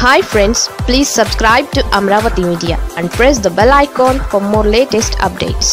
Hi friends, please subscribe to Amaravathi Media and press the bell icon for more latest updates.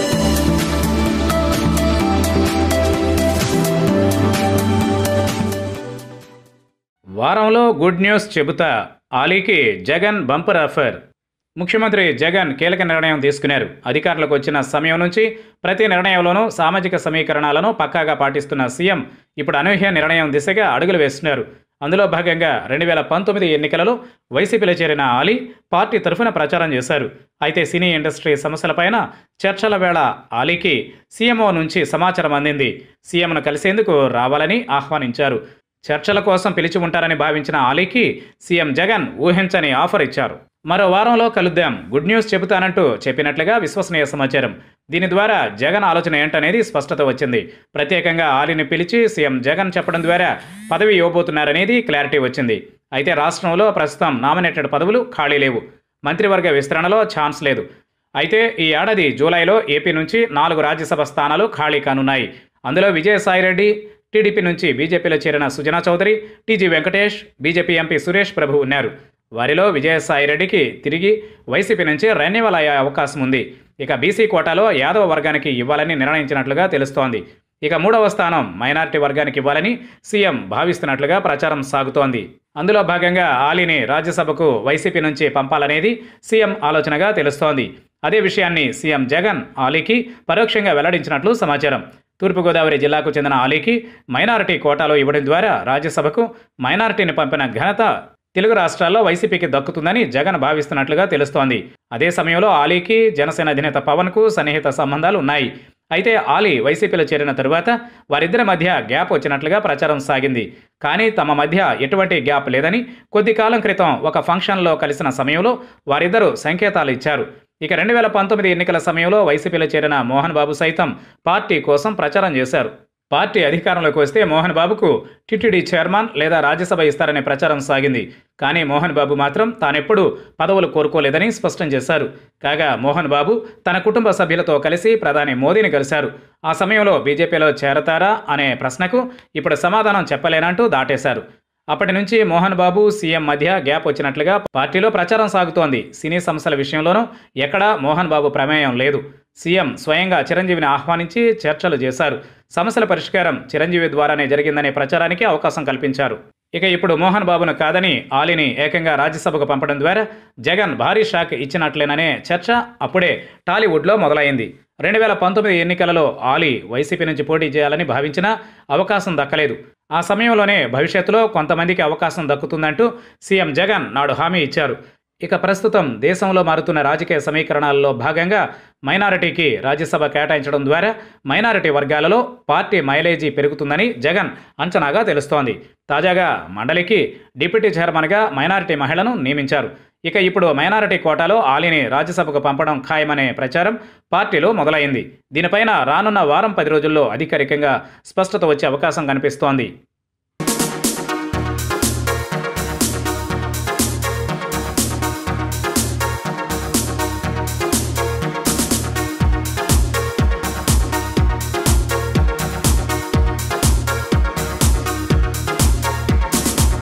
వారంలో good news చెబుతా ఆలీకి Jagan bumper offer. ముఖ్యమంత్రి జగన్ కీలక నిర్ణయం తీసుకున్నారు. అధికారంలోకి వచ్చిన సమయం నుంచి ప్రతి నిర్ణయంలోనూ సామాజిక సమీకరణాలను పక్కాగా పాటిస్తున్న సీఎం ఇప్పుడు అనూహ్య నిర్ణయం దిశగా అడుగులు వేస్తున్నారు. అందులో భాగంగా 2019 ఎన్నికలలో వైసీపీలో చేరిన ఆలీ పార్టీ తరఫున ప్రచారం చేశారు. అయితే సినీ ఇండస్ట్రీ సమస్యలపైన చర్చల వేళ ఆలీకి సీఎంఓ నుంచి సమాచారం అందింది. సీఎంను కలిసేందుకు రావాలని ఆహ్వానించారు. చర్చల కోసం పిలిచి ఉంటారని భావించిన ఆలీకి సీఎం జగన్ ఊహించని ఆఫర్ ఇచ్చారు. మరో వారంలో కలుద్దాం, గుడ్ న్యూస్ చెబుతానంటూ చెప్పినట్లుగా విశ్వసనీయ సమాచారం. దీని ద్వారా జగన్ ఆలోచన ఏంటనేది స్పష్టత వచ్చింది. ప్రత్యేకంగా ఆలీని పిలిచి సీఎం జగన్ చెప్పడం ద్వారా పదవి ఇవ్వబోతున్నారనేది క్లారిటీ వచ్చింది. అయితే రాష్ట్రంలో ప్రస్తుతం నామినేటెడ్ పదవులు ఖాళీ లేవు. మంత్రివర్గ విస్తరణలో ఛాన్స్ లేదు. అయితే ఈ ఏడాది జూలైలో ఏపీ నుంచి 4 రాజ్యసభ స్థానాలు ఖాళీ కానున్నాయి. అందులో విజయసాయిరెడ్డి టీడీపీ నుంచి బీజేపీలో చేరిన Sujana Chowdary, TG Venkatesh, BJP MP Suresh Prabhu ఉన్నారు. వారిలో విజయసాయిరెడ్డికి తిరిగి వైసీపీ నుంచి రెన్యువల్ అయ్యే అవకాశం ఉంది. ఇక బీసీ కోటాలో యాదవ వర్గానికి ఇవ్వాలని నిర్ణయించినట్లుగా తెలుస్తోంది. ఇక 3వ స్థానం మైనారిటీ వర్గానికి ఇవ్వాలని సీఎం భావిస్తున్నట్లుగా ప్రచారం సాగుతోంది. అందులో భాగంగా ఆలీని రాజ్యసభకు వైసీపీ నుంచి పంపాలనేది సీఎం ఆలోచనగా తెలుస్తోంది. అదే విషయాన్ని సీఎం జగన్ ఆలీకి పరోక్షంగా వెల్లడించినట్లు సమాచారం. తూర్పుగోదావరి జిల్లాకు చెందిన ఆలీకి మైనారిటీ కోటాలో ఇవ్వడం ద్వారా రాజ్యసభకు మైనారిటీని పంపిన ఘనత తెలుగు రాష్ట్రాల్లో వైసీపీకి దక్కుతుందని జగన్ భావిస్తున్నట్లుగా తెలుస్తోంది. అదే సమయంలో ఆలీకి జనసేన అధినేత పవన్కు సన్నిహిత సంబంధాలు ఉన్నాయి. అయితే ఆలీ వైసీపీలో చేరిన తరువాత వారిద్దరి మధ్య గ్యాప్ వచ్చినట్లుగా ప్రచారం సాగింది. కానీ తమ మధ్య ఎటువంటి గ్యాప్ లేదని కొద్ది కాలం క్రితం ఒక ఫంక్షన్లో కలిసిన సమయంలో వారిద్దరూ సంకేతాలు ఇచ్చారు. ఇక 2019 ఎన్నికల సమయంలో వైసీపీలో చేరిన మోహన్ బాబు సైతం పార్టీ కోసం ప్రచారం చేశారు. పార్టీ అధికారంలోకి వస్తే మోహన్ బాబుకు టీటీడీ చైర్మన్ లేదా రాజ్యసభ ఇస్తారనే ప్రచారం సాగింది. కానీ మోహన్ బాబు మాత్రం తానెప్పుడూ పదవులు కోరుకోలేదని స్పష్టం చేశారు. కాగా మోహన్ బాబు తన కుటుంబ సభ్యులతో కలిసి ప్రధాని మోదీని కలిశారు. ఆ సమయంలో బీజేపీలో చేరతారా అనే ప్రశ్నకు ఇప్పుడు సమాధానం చెప్పలేనంటూ దాటేశారు. అప్పటి నుంచి మోహన్ బాబు సీఎం మధ్య గ్యాప్ వచ్చినట్లుగా పార్టీలో ప్రచారం సాగుతోంది. సినీ సమస్యల విషయంలోనూ ఎక్కడా మోహన్ బాబు ప్రమేయం లేదు. సీఎం స్వయంగా చిరంజీవిని ఆహ్వానించి చర్చలు చేశారు. సమస్యల పరిష్కారం చిరంజీవి ద్వారానే జరిగిందనే ప్రచారానికి అవకాశం కల్పించారు. ఇక ఇప్పుడు మోహన్ బాబును కాదని ఆలీని ఏకంగా రాజ్యసభకు పంపడం ద్వారా జగన్ భారీ షాక్ ఇచ్చినట్లేననే చర్చ అప్పుడే టాలీవుడ్లో మొదలైంది. 2019 ఎన్నికలలో ఆలీ వైసీపీ నుంచి పోటీ చేయాలని భావించినా అవకాశం దక్కలేదు. ఆ సమయంలోనే భవిష్యత్తులో కొంతమందికి అవకాశం దక్కుతుందంటూ సీఎం జగన్ నాడు హామీ ఇచ్చారు. ఇక ప్రస్తుతం దేశంలో మారుతున్న రాజకీయ సమీకరణాల్లో భాగంగా మైనారిటీకి రాజ్యసభ కేటాయించడం ద్వారా మైనారిటీ వర్గాలలో పార్టీ మైలేజీ పెరుగుతుందని జగన్ అంచనాగా తెలుస్తోంది. తాజాగా మండలికి డిప్యూటీ చైర్మన్గా మైనారిటీ మహిళను నియమించారు. ఇక ఇప్పుడు మైనారిటీ కోటాలో ఆలీని రాజ్యసభకు పంపడం ఖాయమనే ప్రచారం పార్టీలో మొదలైంది. దీనిపైన రానున్న వారం 10 రోజుల్లో అధికారికంగా స్పష్టత వచ్చే అవకాశం కనిపిస్తోంది.